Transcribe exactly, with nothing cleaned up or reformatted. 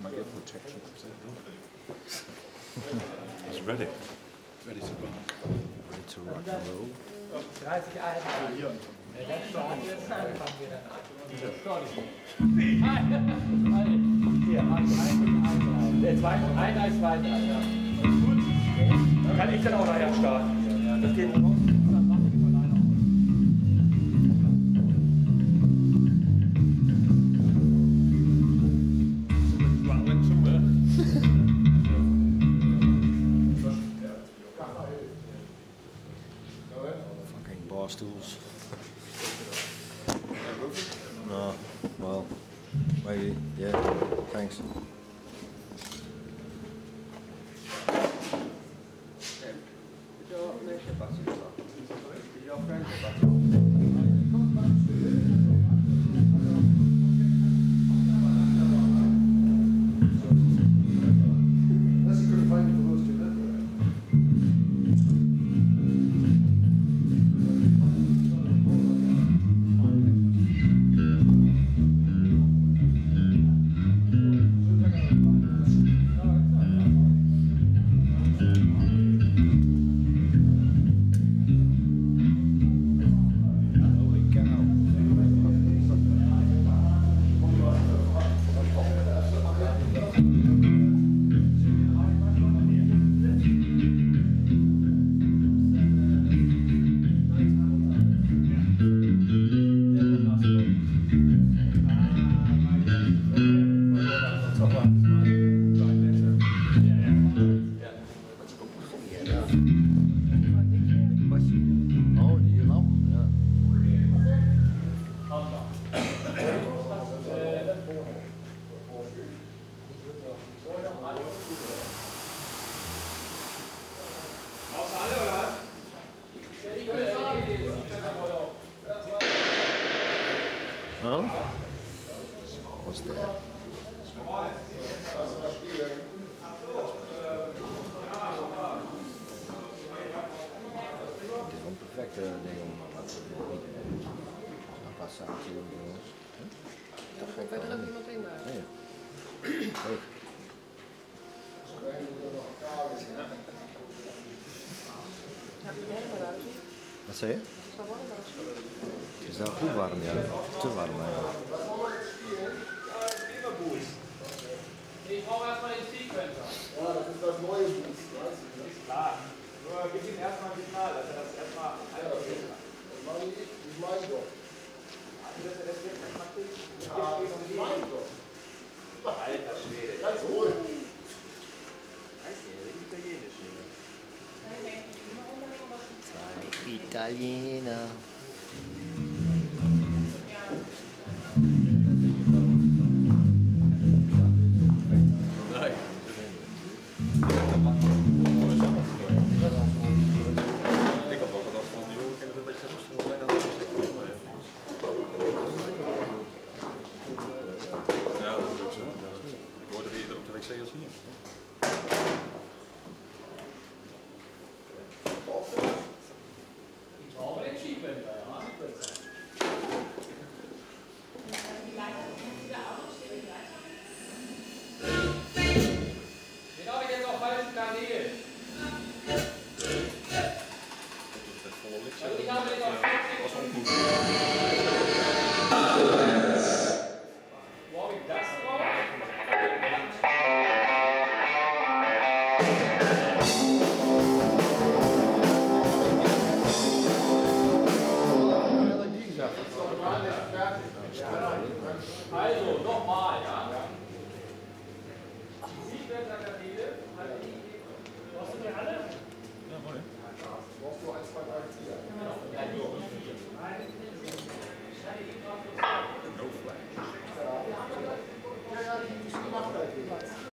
get protection. It's ready. Ready to rock. Ready to rock and roll. dreißig Einheiten. Wenn der Start ist, dann fangen wir dann an. Hier, ein, ein, ein, der zweite, ein, ein, zwei, drei, ja. Gut. Kann ich dann auch nachher starten? Ja, das geht raus. Dann machen wir von alleine Fucking bar stools. No, well, maybe, yeah, thanks. Huh? What's that? Het is een perfecte ding om wat te doen. Een passatie doen, jongens. Ik weet er ook iemand in daar. Nee. Leuk. Ja, het is helemaal uit. Wat zei je? Het is wel warm uit. Het is wel goed warm, ja. Te warm, ja. Ich brauche erstmal den Sequencer. Ja, das ist das neue Boost. Ist klar. Nur gib ihm erstmal ein Signal, dass er das erstmal einstellen kann. Das meine ich, das meine ich doch. Das wird erstmal kriegen. Ja, das meine ich doch. Alter Schwede. Ganz ruhig. Heißt der, Italienisch. Zwei Italiener.